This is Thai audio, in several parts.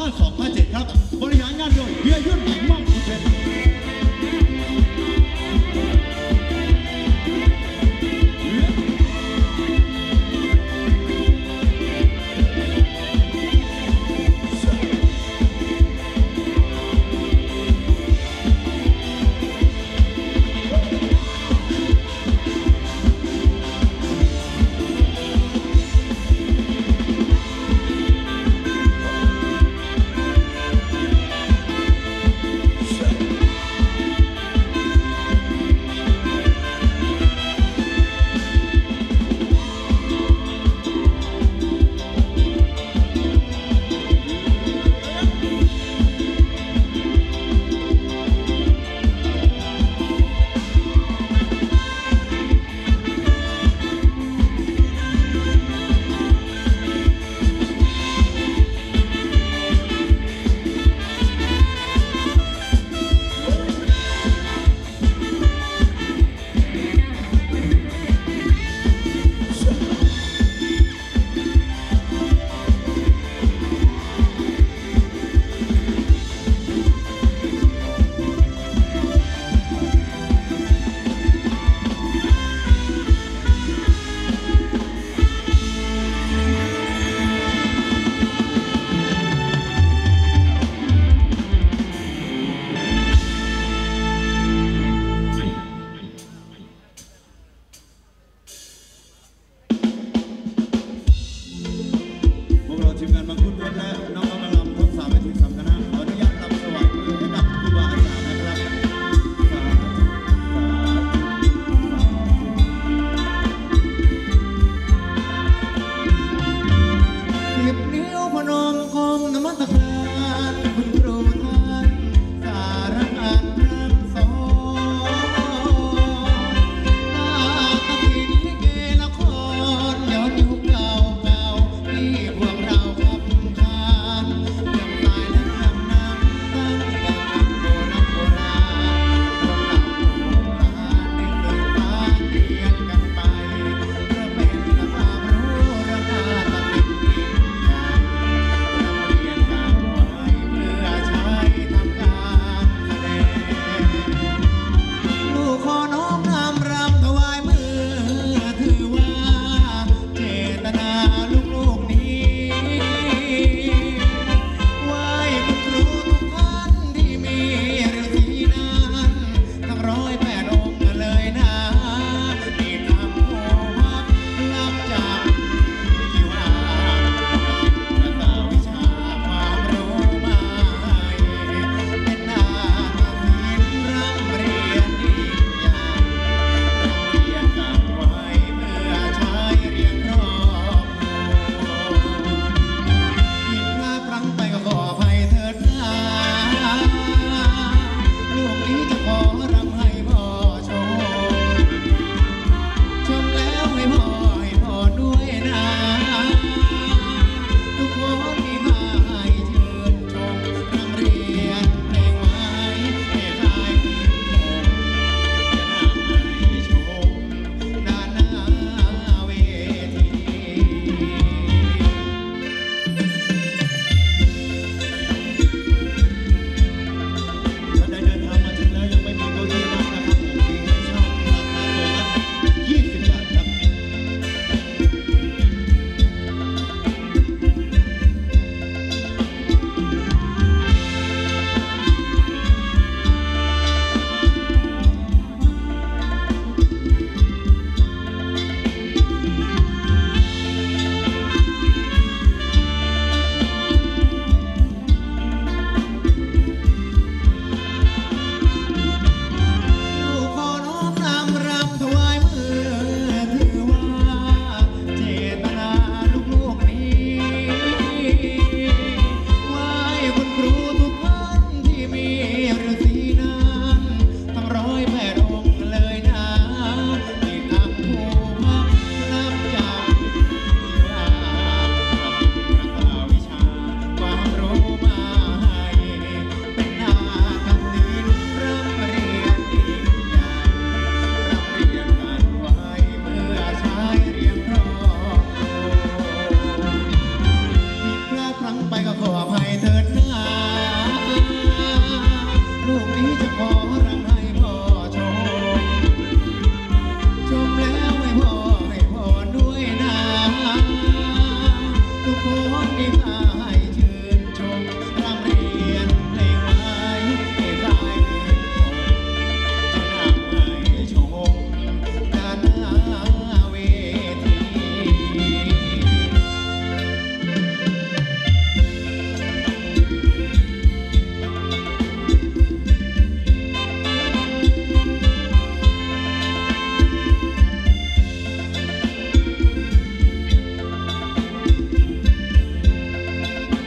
2527ครับบริหารงานโดยเฮียยุ่นมั่งคุณเพชรของดีค่าให้ชื่นชมร่ำเรียนเพลงไว้ให้คลายเงินคงจะนำให้ชมกันหน้าเวที ข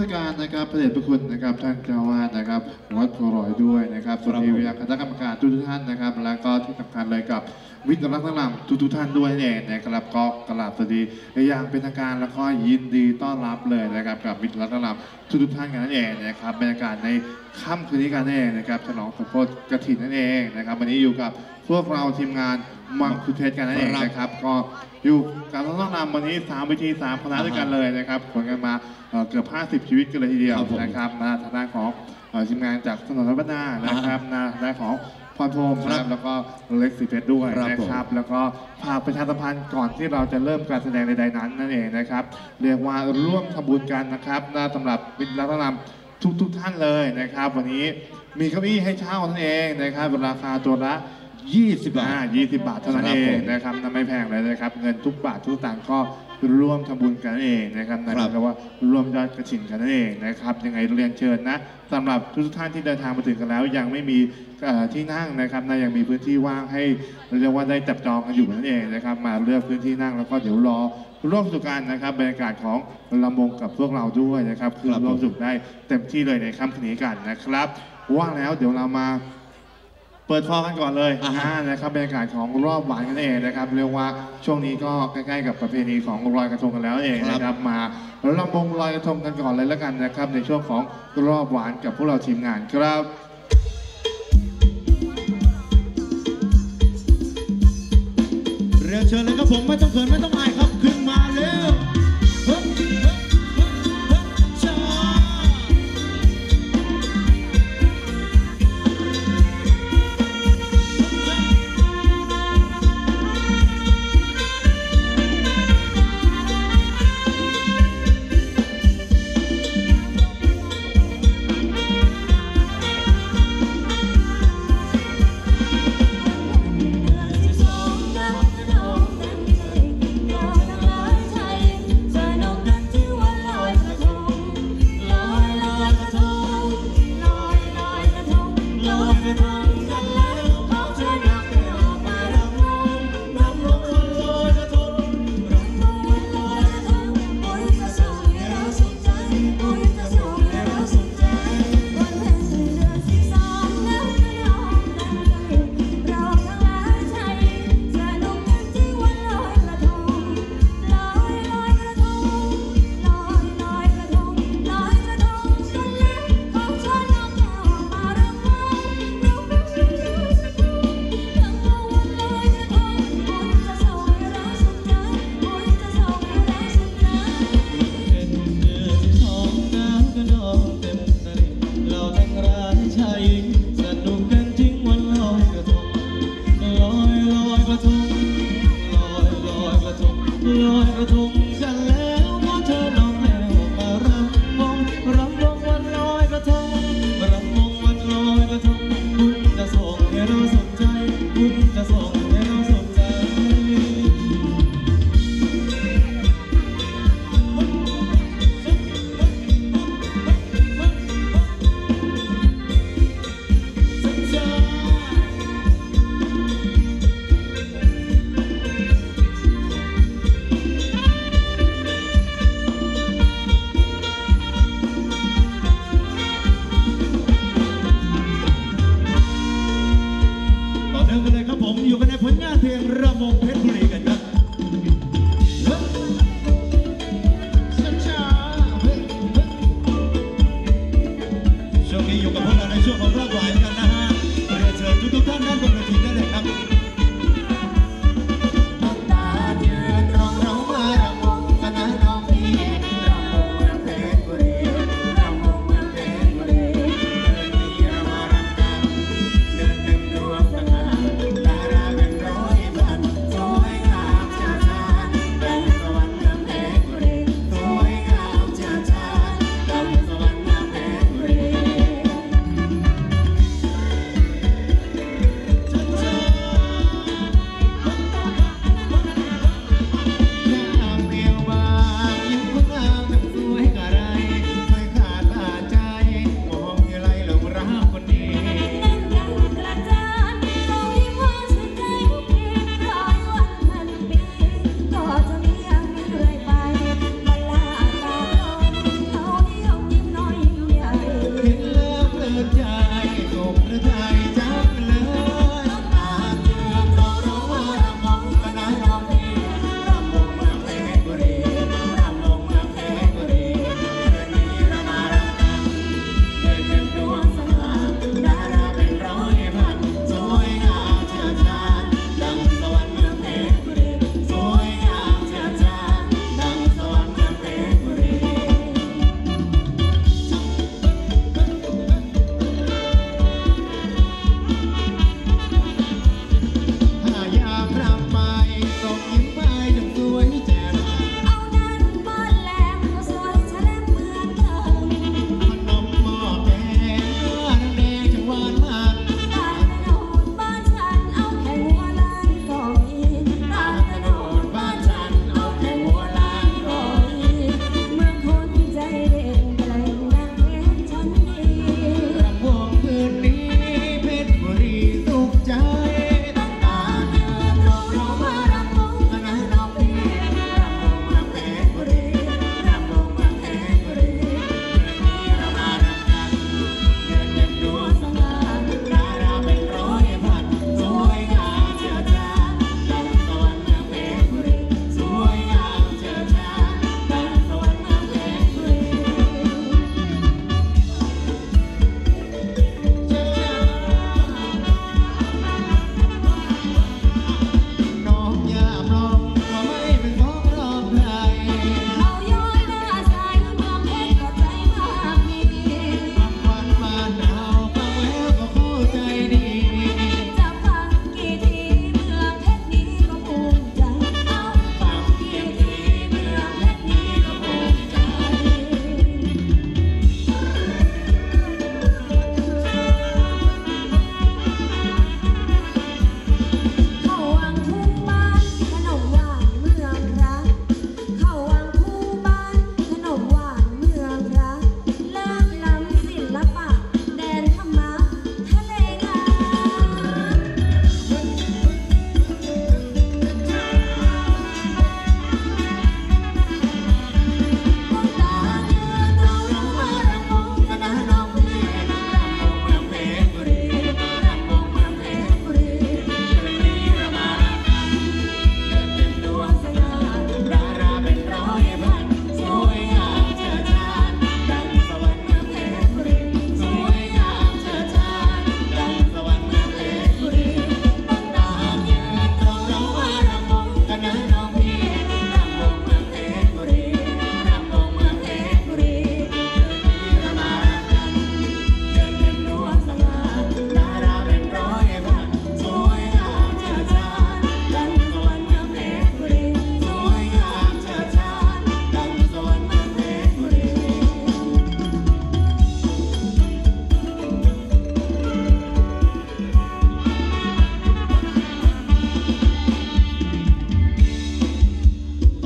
มัสการนะครับพระเดชพระคุณนะครับท่านเจ้าวาดนะครับวัดโพรอยด้วยนะครับสวัสดีวิทยาคณะกรรมการทุกท่านนะครับแล้วก็ที่สำคัญเลยกับวิทยาลัยทั้งหลายทุกท่านด้วยเองนะครับก็กราบสวัสดีอย่างเป็นทางการแล้วก็ยินดีต้อนรับเลยนะครับกับวิทยาลัยทั้งหลายทุกท่านกันนั่นเองนะครับบรรยากาศในค่ำคืนนี้กันนั่นเองนะครับฉลองสมโภชกฐินนั่นเองนะครับวันนี้อยู่กับพวกเราทีมงานมังคุเทศกันนั่นเองนะครับก็อยู่การต้องนำวันนี้3วิธี3คณะด้วยกันเลยนะครับผลกันมาเกือบ50ชีวิตกันเลยทีเดียวนะครับมาทางด้านของทีมงานจากถนนรัตนานะครับนะด้านของพรพรหมนะครับแล้วก็เล็กสีเพชรด้วยนะครับแล้วก็ฝากประชาสัมพันธ์ก่อนที่เราจะเริ่มการแสดงใดๆนั้นนั่นเองนะครับเรียกว่าร่วมทำบุญกันนะครับสำหรับวิทยาลัยทั้งหลายทุกท่านเลยนะครับวันนี้มีเก้าอี้ให้เช่านั่นเองนะครับราคาตัวละ20 บาทเท่านั้นเองนะครับไม่แพงเลยนะครับเงินทุกบาททุกสตางค์ก็ร่วมทำบุญกันเองนะครับนั่นแปลว่าร่วมยอดกฐินกันเองนะครับยังไงเรียนเชิญนะสำหรับทุกท่านที่เดินทางมาถึงกันแล้วยังไม่มีที่นั่งนะครับยังมีพื้นที่ว่างให้เรียกว่าได้จับจองกันอยู่นั่นเองนะครับมาเลือกพื้นที่นั่งแล้วก็เดี๋ยวรอร่วมสุขกันนะครับบรรยากาศของลำวงกับพวกเราด้วยนะครับคือร่วมสุขได้เต็มที่เลยในค่ำคืนนี้กันนะครับว่างแล้วเดี๋ยวเรามาเปิดฟอร์กันก่อนเลยนะครับบรรยากาศของรอบหวานกันเองนะครับเรียกว่าช่วงนี้ก็ใกล้ๆกับประเพณีของลอยกระทงกันแล้วเองนะครับมาลำวงลอยกระทงกันก่อนเลยแล้วกันนะครับในช่วงของรอบหวานกับพวกเราทีมงานครับเรียนเชิญเลยครับผมไม่ต้องเขินไม่ต้องอายครับขึ้นมาเร็ว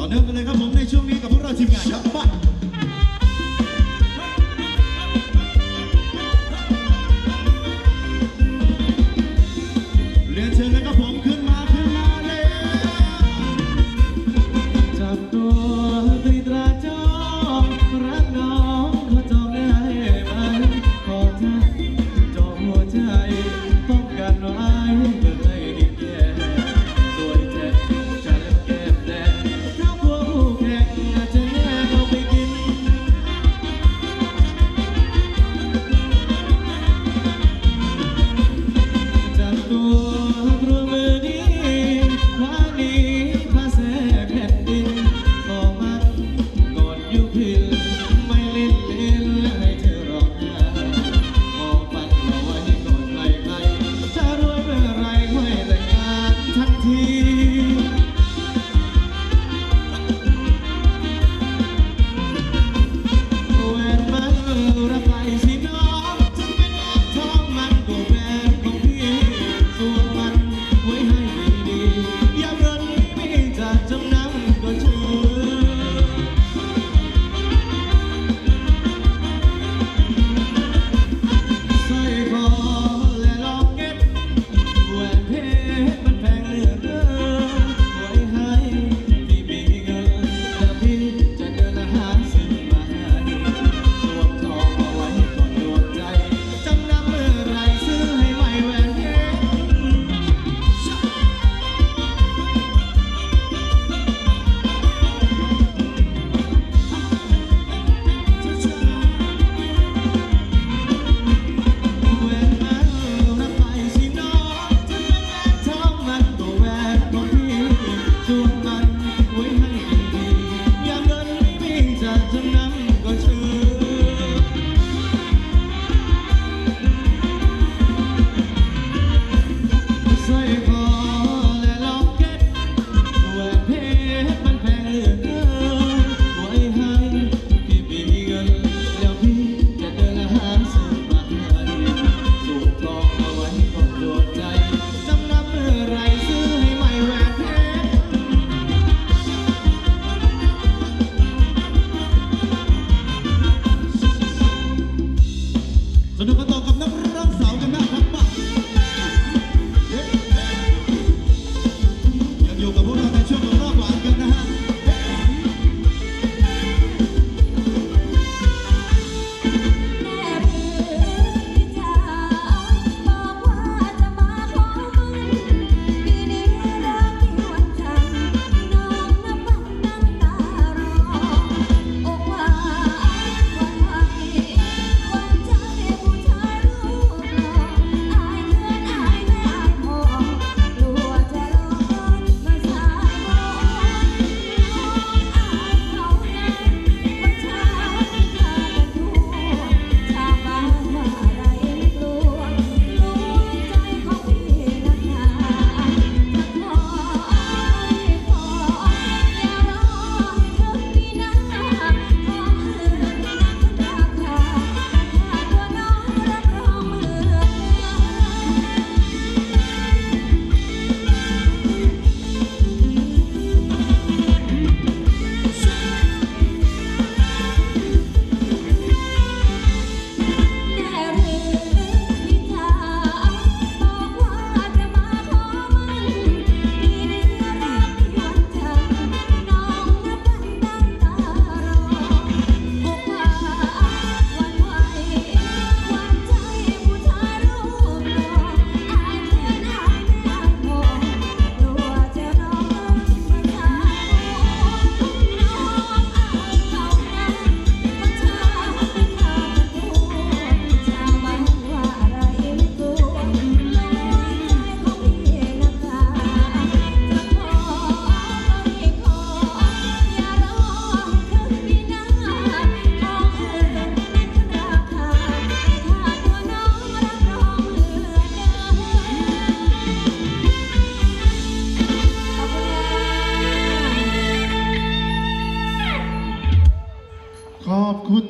อเนื่องกันเลยครับผมในช่วงนี้กับพวกเราทีมงานครับไปเรียนเชิญเลยครับผมขึ้นมาเลยจับตัว